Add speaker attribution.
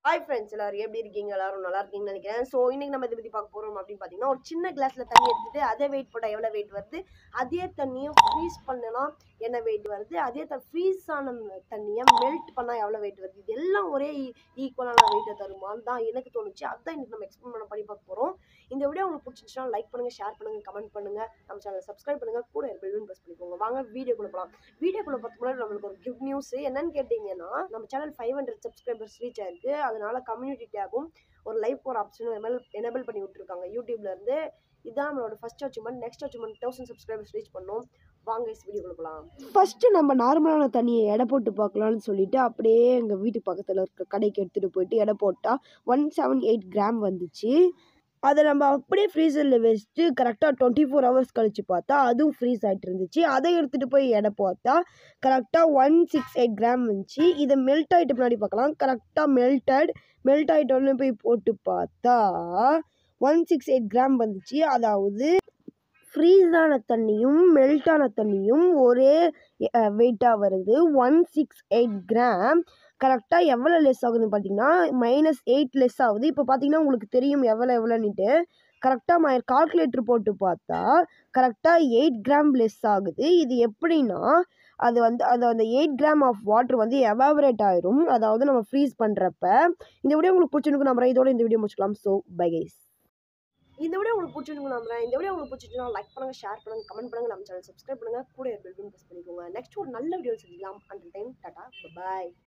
Speaker 1: Hi friends, எல்லாரும் எப்படி இருக்கீங்க? எல்லாரும் நல்லா இருக்கீங்கன்னு நினைக்கிறேன். ஸோ இன்னைக்கு நம்ம இதை பற்றி பார்க்க போகிறோம் அப்படின்னு பார்த்தீங்கன்னா, ஒரு சின்ன கிளாஸில் தண்ணி எடுத்துட்டு அதை வெயிட் போட்டால் எவ்வளோ வெயிட் வருது, அதே தண்ணியை ஃப்ரீஸ் பண்ணலாம் என்ன வெயிட் வருது, அதே ஃப்ரீஸ் ஆன தண்ணியை மெல்ட் பண்ணால் எவ்வளோ வெயிட் வருது, இது எல்லாம் ஒரே ஈக்குவலான வெயிட்டை தருமான்னு தான் எனக்கு தோணுச்சு. அதுதான் இன்னைக்கு நம்ம எக்ஸ்பிளைன் பண்ணி பார்க்க போகிறோம். இந்த வீடியோ உங்களுக்கு பிடிச்சிருந்துச்சுன்னா லைக் பண்ணுங்கள், ஷேர் பண்ணுங்கள், கமெண்ட் பண்ணுங்கள், நம்ம சேனலை சப்ஸ்கிரைப் பண்ணுங்கள், கூட பெல் ப்ரெஸ் பண்ணிக்கோங்க. வாங்க வீடியோக்குள்ள போகலாம். வீடியோக்குள்ள பார்த்து முன்னாடி நம்மளுக்கு ஒரு குட் நியூஸ் என்னன்னு கேட்டிங்கன்னா, நம்ம சேனல் 500 சப்ஸ்கிரைபர்ஸ் ரீச் ஆயிருக்கு. அதனால கம்யூனிட்டி டேபும் ஒரு லைவ் போகிற ஆப்ஷனும் எனேபிள் பண்ணி விட்டுருக்காங்க யூடியூப்ல இருந்து. இதுதான் நம்மளோட first achievement. Next achievement 1000 subscribers reach பண்ணோம். வாங்க வீடியோ கொடுக்கலாம். ஃபர்ஸ்ட் நம்ம நார்மலான தண்ணியை எடை போட்டு பார்க்கலாம்னு சொல்லிட்டு அப்படியே எங்கள் வீட்டு பக்கத்தில் இருக்க கடைக்கு எடுத்துகிட்டு போயிட்டு எடை போட்டால் 178 கிராம் வந்துச்சு. அதை நம்ம அப்படியே ஃப்ரீசரில் வச்சுட்டு கரெக்டாக 24 ஹவர்ஸ் கழித்து பார்த்தா அதுவும் ஃப்ரீஸ் ஆகிட்டு இருந்துச்சு. அதை எடுத்துகிட்டு போய் எடை பார்த்தா கரெக்டாக 168 கிராம் வந்துச்சு. இதை மெல்ட் ஆகிட்டு முன்னாடி பார்க்கலாம். கரெக்டாக மெல்ட் ஆகிட்டோன்னு போய் போட்டு பார்த்தா 168 கிராம் வந்துச்சு. அதாவது ஃப்ரீஸான தண்ணியும் மெல்ட்டான தண்ணியும் ஒரே வெயிட்டாக வருது. 168 கிராம் கரெக்டாக எவ்வளோ லெஸ் ஆகுதுன்னு பார்த்தீங்கன்னா -8 லெஸ் ஆகுது. இப்போ பார்த்தீங்கன்னா உங்களுக்கு தெரியும் எவ்வளோன்னுட்டு. கரெக்டாக கால்குலேட்டர் போட்டு பார்த்தா கரெக்டாக 8 கிராம் லெஸ் ஆகுது. இது எப்படின்னா அது அந்த 8 கிராம் ஆஃப் வாட்டர் வந்து எவாபரேட் ஆயிரும், அதாவது நம்ம ஃப்ரீஸ் பண்ணுறப்ப. இந்த வீடியோ உங்களுக்கு பிடிச்சிருக்கு நம்புறேன். இதோட இந்த வீடியோ முடிச்சுக்கலாம். So bye guys. இந்த வீடியோ உங்களுக்கு பிடிச்சிருக்கு நம்புறேன். இந்த வீடியோ உங்களுக்கு பிடிச்சிருந்தா லைக் பண்ணுங்க, ஷேர் பண்ணுங்க, கமெண்ட் பண்ணுங்க, நம்ம சேனல் சப்ஸ்கிரைப் பண்ணுங்க, கூட பெல் பட்டன் பிரஸ் பண்ணிக்கோங்க. நெக்ஸ்ட் ஒரு நல்ல வீடியோ சந்திக்கலாம். Until time tata by.